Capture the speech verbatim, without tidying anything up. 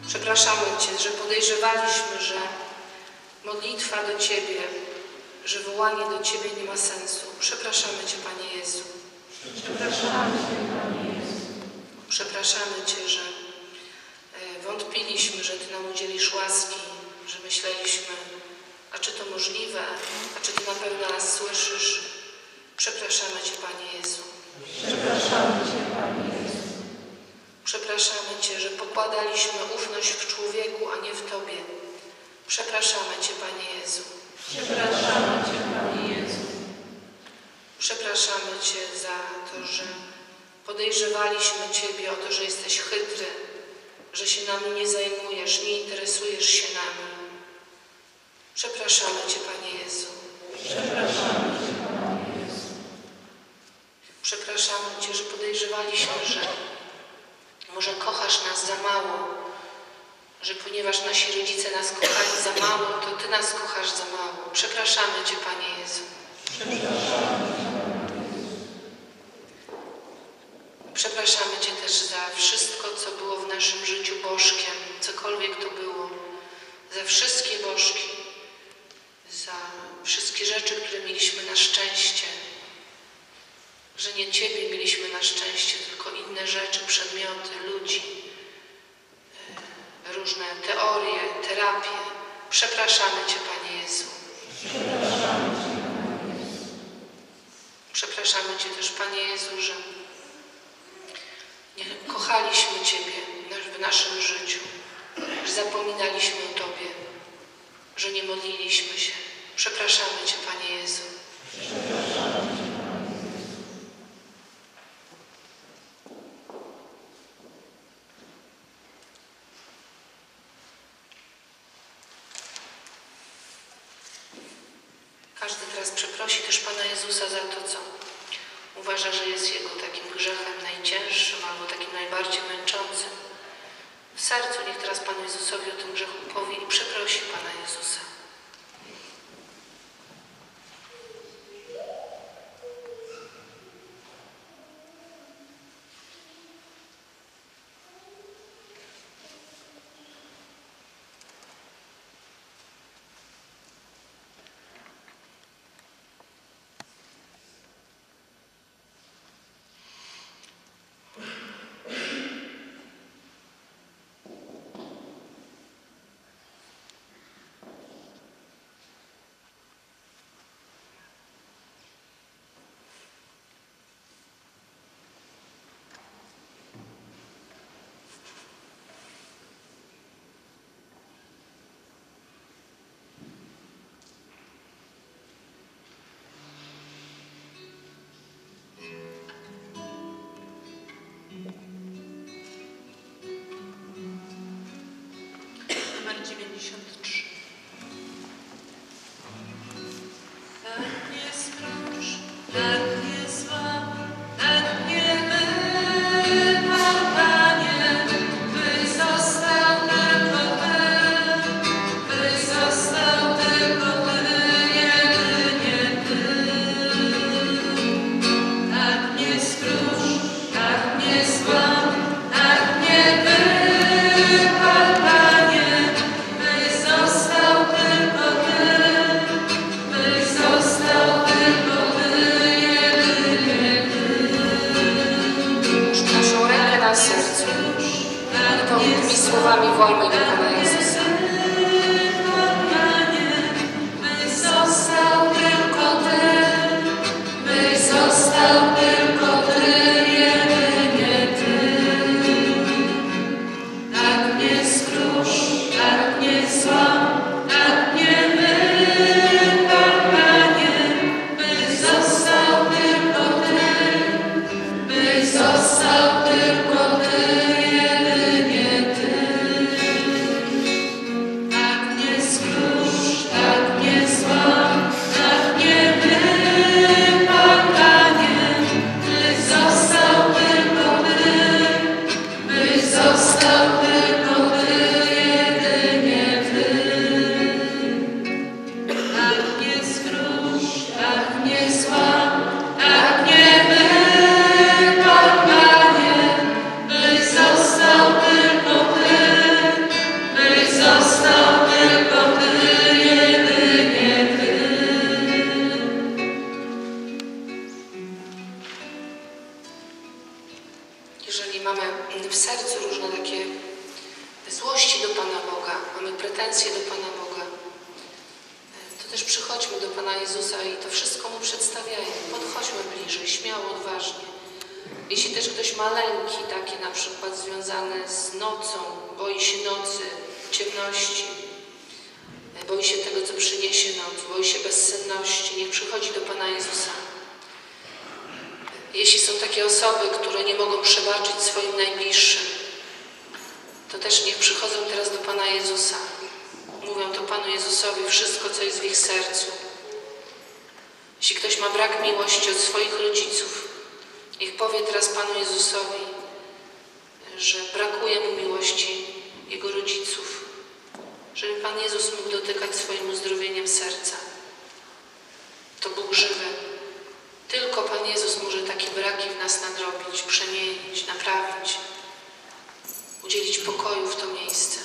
Przepraszamy Cię, że podejrzewaliśmy, że modlitwa do Ciebie, że wołanie do Ciebie nie ma sensu. Przepraszamy Cię, Panie Jezu. Przepraszamy Cię, Panie Jezu. Przepraszamy Cię, że wątpiliśmy, że Ty nam udzielisz łaski, że myśleliśmy, a czy to możliwe, a czy Ty na pewno nas słyszysz. Przepraszamy Cię, Panie Jezu. Przepraszamy Cię, Panie Jezu. Przepraszamy Cię, że pokładaliśmy ufność w człowieku, a nie w Tobie. Przepraszamy Cię, Panie Jezu. Przepraszamy Cię, Panie Jezu. Przepraszamy Cię za to, że podejrzewaliśmy Ciebie o to, że jesteś chytry, że się nami nie zajmujesz, nie interesujesz się nami. Przepraszamy Cię, Panie Jezu. Przepraszamy Cię, Panie Jezu. Przepraszamy Cię, że podejrzewaliśmy, że może kochasz nas za mało, że ponieważ nasi rodzice nas kochali za mało, to Ty nas kochasz za mało. Przepraszamy Cię, Panie Jezu. Przepraszamy Cię, Panie Jezu. Przepraszamy Cię też za wszystko, co było w naszym życiu bożkiem, cokolwiek to było, za wszystkie bożki, za wszystkie rzeczy, które mieliśmy na szczęście, że nie Ciebie mieliśmy na szczęście, tylko inne rzeczy, przedmioty, ludzi, różne teorie, terapie. Przepraszamy Cię, Panie Jezu. Przepraszamy Cię, Panie Jezu. Przepraszamy Cię też, Panie Jezu, że nie kochaliśmy Ciebie w naszym życiu, że zapominaliśmy o Tobie, że nie modliliśmy się. Przepraszamy Cię, Panie Jezu. Przepraszamy Cię, Panie Jezu. Każdy teraz przeprosi też Pana Jezusa za to, co uważa, że jest jego takim grzechem najcięższym albo takim najbardziej męczącym. W sercu niech teraz Panu Jezusowi o tym grzechu powie i przeprosi Pana Jezusa. dziewięćdziesiąt trzy. Tak nie sprąż, tak nie złam, tak nie wyrwał, Panie, by został tylko Ty, by został tylko Ty, jedynie Ty. Tak nie skróż, tak nie złam, tak nie wyrwał, Panie, by został tylko Ty, by został tylko Ty, jedynie Ty. Już naszą rękę na sercu i to tymi słowami wołajmy do Pana Jezusa. By został tylko Ty, by został tylko Ty, jedynie Ty. Tak nie skróż, tak nie złam, tak nie wyrwał, Panie, by został tylko Ty, by został tylko Ty, jedynie Ty. pretensje do Pana Boga, to też przychodźmy do Pana Jezusa i to wszystko Mu przedstawiajmy. Podchodźmy bliżej, śmiało, odważnie. Jeśli też ktoś ma lęki takie na przykład związane z nocą, boi się nocy, ciemności, boi się tego, co przyniesie noc, boi się bezsenności, niech przychodzi do Pana Jezusa. Jeśli są takie osoby, które nie mogą przebaczyć swoim najbliższym, to też niech przychodzą teraz do Pana Jezusa. Mówią to Panu Jezusowi wszystko, co jest w ich sercu. Jeśli ktoś ma brak miłości od swoich rodziców, niech powie teraz Panu Jezusowi, że brakuje mu miłości jego rodziców, żeby Pan Jezus mógł dotykać swoim uzdrowieniem serca. To Bóg żywy. Tylko Pan Jezus może takie braki w nas nadrobić, przemienić, naprawić, udzielić pokoju w to miejsce.